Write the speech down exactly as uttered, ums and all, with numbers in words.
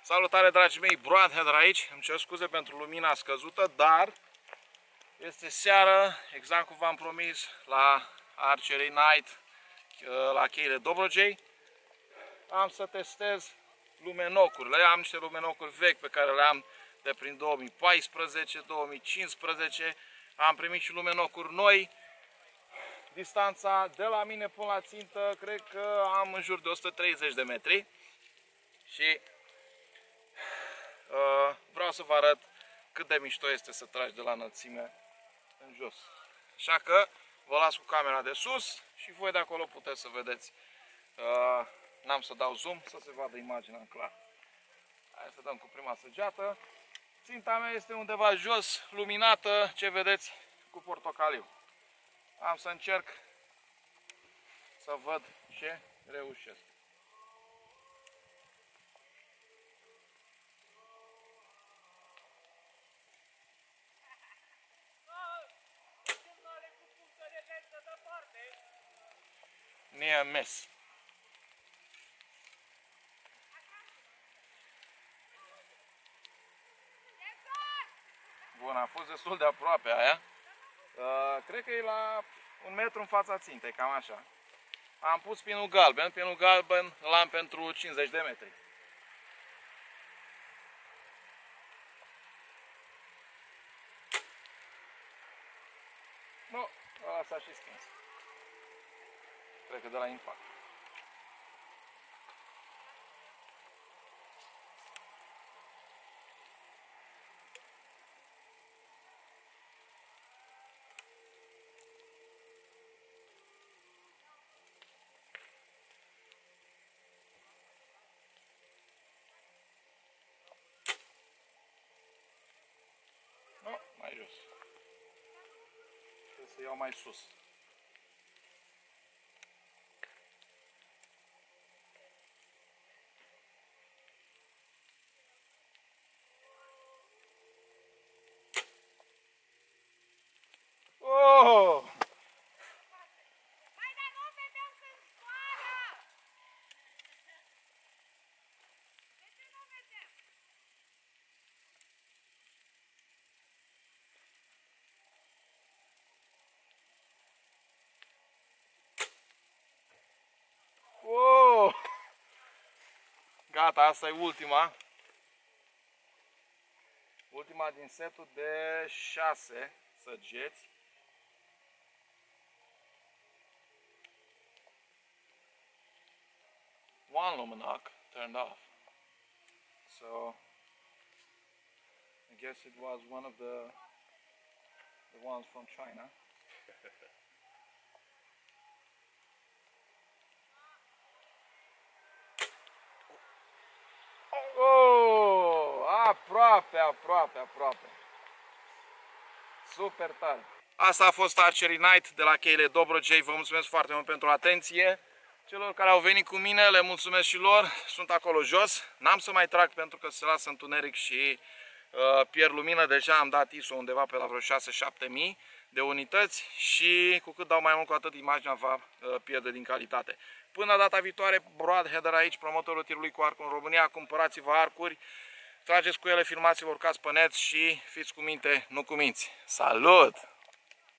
Salutare, dragii mei, Broadheader aici. Îmi cer scuze pentru lumina scăzută, dar este seară, exact cum v-am promis, la Archery Night, la cheile Dobrogei. Am să testez lumenocurile. Am niște lumenocuri vechi pe care le-am de prin două mii paisprezece două mii cincisprezece. Am primit și lumenocuri noi. Distanța de la mine până la țintă, cred că am în jur de o sută treizeci de metri. Și uh, vreau să vă arăt cât de mișto este să tragi de la înălțime în jos. Așa că vă las cu camera de sus și voi de acolo puteți să vedeți. Uh, N-am să dau zoom să se vadă imaginea în clar. Hai să dăm cu prima săgeată. Ținta mea este undeva jos, luminată, ce vedeți, cu portocaliu. Am să încerc să văd ce reușesc. Near miss. Bun, a fost destul de aproape aia. Uh, cred că e la un metru în fața țintei, cam așa. Am pus pinul galben. Pinul galben l-am pentru cincizeci de metri. Nu, ăla s-a și stins. Cred că de la impact. Nu, mai jos. Trebuie să iau mai sus. Oh! Oh! Gata, asta e ultima. Ultima din setul de șase săgeți. One luminoc turned off. So I guess it was one of the the ones from China. Oh, aproape, aproape, aproape. Super tare. Asta a fost Archery Night de la cheile Dobrogei. Vă mulțumesc foarte mult pentru atenție. Celor care au venit cu mine, le mulțumesc și lor. Sunt acolo jos. N-am să mai trag pentru că se lasă întuneric și uh, pierd lumină. Deja am dat I S O undeva pe la vreo șase șapte mii de unități și cu cât dau mai mult, cu atât imaginea va uh, pierde din calitate. Până data viitoare, Broadheader aici, promotorul tirului cu arcul în România. Cumpărați-vă arcuri, trageți cu ele, filmați-vă, urcați pe net și fiți cu minte, nu cu minți. Salut!